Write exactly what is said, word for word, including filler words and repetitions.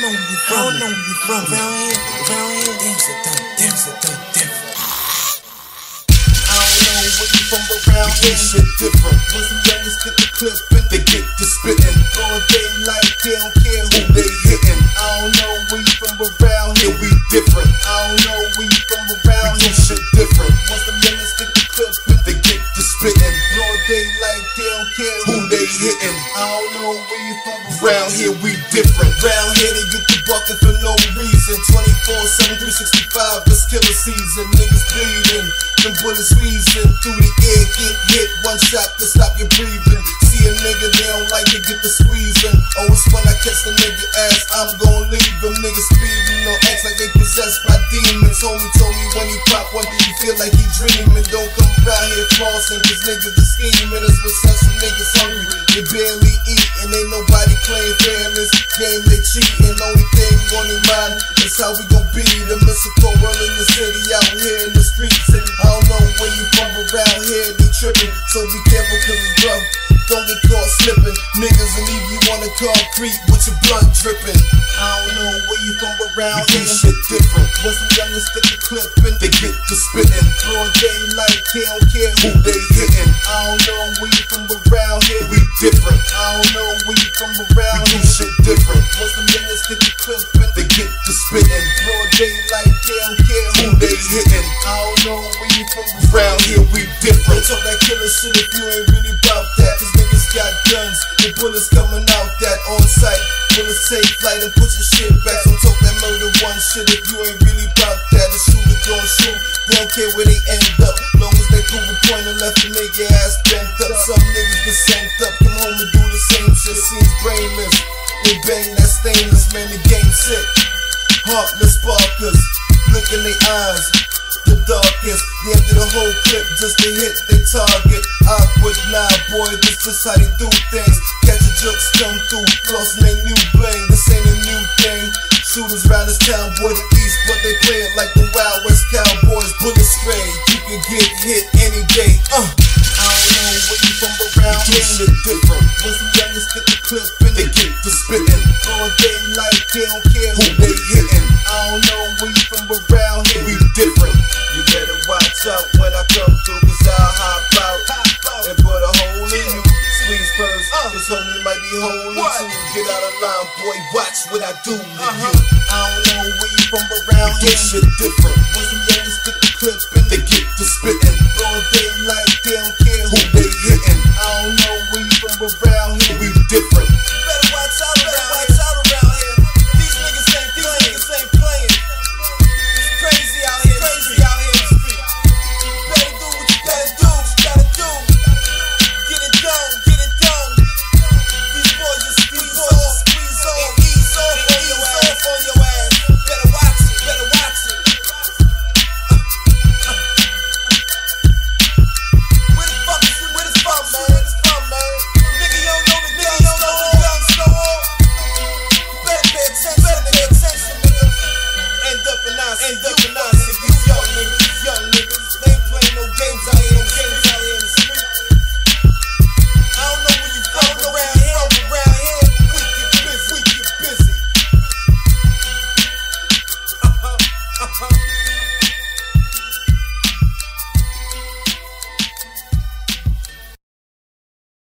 know where you from. I don't know where you from. Around here, around here, things are done, things are done different. I don't know where you from around here. Shit different. When some youngers get the clip and they get to spitting. All day like they don't care who they hitting. I don't know where you from around here. We different. I don't know where you from around here. Shit different. When some youngers get the clip and they get to spitting. All day like they don't care who they hitting. I don't know where you from around here. We different. Round here they get the bucket for no reason. twenty-four seven, three sixty-five, it's killer season. Niggas bleeding, them bullets wheezing through the air. Get hit, one shot to stop your breathing. See a nigga, they don't like to get the squeezing. Oh, it's when I catch the nigga ass, I'm gon' leave them niggas speeding. No acts like they possessed by demons. Homie told me when he pop one, he feel like he dreaming. Don't come around here flossing, cause niggas are scheming. That's what sets some niggas hungry. They barely eat, and ain't nobody playing fair in this game. They cheating, only thing on their mind is how we gon' be. The mystical world in the city, out here in the streets. And I don't know where you from around here, they tripping. So be careful, cause it's rough. Don't get caught slipping. Niggas will leave you on the concrete with your blood dripping. I don't know where you from around here. Shit different. When some youngers stick the clip and they get to spitting. Broad daylight, they don't care who they hitting. I don't know where you from around here. We different. I don't know where you from around here. Shit different. When some youngers stick the clip and they get to spitting. Broad daylight, they don't care who they hitting. I don't know where you from around here. We different. Talk that killer shit if you ain't really about that. Cause niggas got guns and bullets coming out that on sight. Bullets take flight and put your shit back. So talk that murder one shit if you ain't really about that. The shooter gon' shoot, they don't care where they end up. Long as they prove a point and left and make your ass bent up. Some niggas get sent up, come home and do the same shit. Seems brainless, they bang that stainless, man, the game sick. Heartless sparkers, look in their eyes. The darkest, they empty the whole clip just to hit their target. Awkward, nah boy, this just how they do things. Catch a jokes come through, flossing they new bling. This ain't a new thing. Shooters round this town, boy, the east, but they play it like the Wild West Cowboys. Bullet stray, you can get hit any day. Uh, I don't know where you from around here. Shit different. When some youngers get the clip and they get to spitting. All day like they don't care who they hitting. I don't know where you from around here. We different. You better watch out when I come through, cause I'll hop out and put a hole in you. Squeeze first, cause homie might be holding too. Get out of line, boy, watch what I do with you. I don't know where you from around here. Shit different. When some youngers get the clip and they get to spitting. Broad daylight, they don't care who they hitting. I don't know where you from around here. We different. Better watch out around